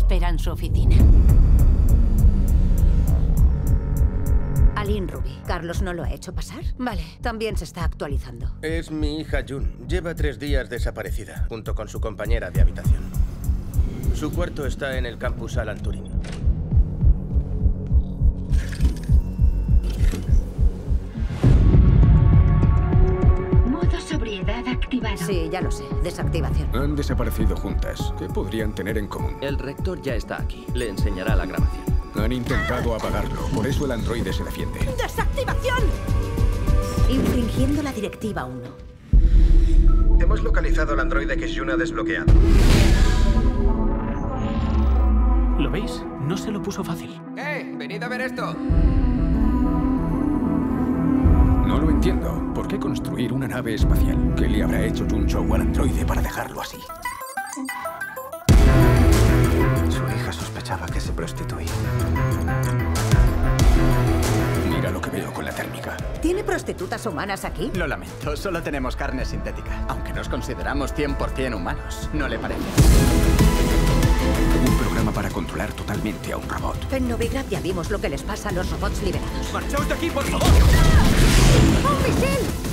espera en su oficina. Aline Ruby. ¿Carlos no lo ha hecho pasar? Vale, también se está actualizando. Es mi hija June. Lleva 3 días desaparecida, junto con su compañera de habitación. Su cuarto está en el campus Alan Turing. Modo sobriedad activado. Sí, ya lo sé. Desactivación. Han desaparecido juntas. ¿Qué podrían tener en común? El rector ya está aquí. Le enseñará la grabación. Han intentado apagarlo. Por eso el androide se defiende. ¡Desactivación! Infringiendo la directiva 1. Hemos localizado al androide que June ha desbloqueado. ¿Lo veis? No se lo puso fácil. ¡Venid a ver esto! No lo entiendo. ¿Por qué construir una nave espacial? ¿Qué le habrá hecho Jun Chou al androide para dejarlo así? Su hija sospechaba que se prostituía. Mira lo que veo con la térmica. ¿Tiene prostitutas humanas aquí? Lo lamento, solo tenemos carne sintética. Aunque nos consideramos 100% humanos, ¿no le parece? Un programa para controlar totalmente a un robot. En Novigrad ya vimos lo que les pasa a los robots liberados. ¡Marchaos de aquí, por favor! ¡Un misil!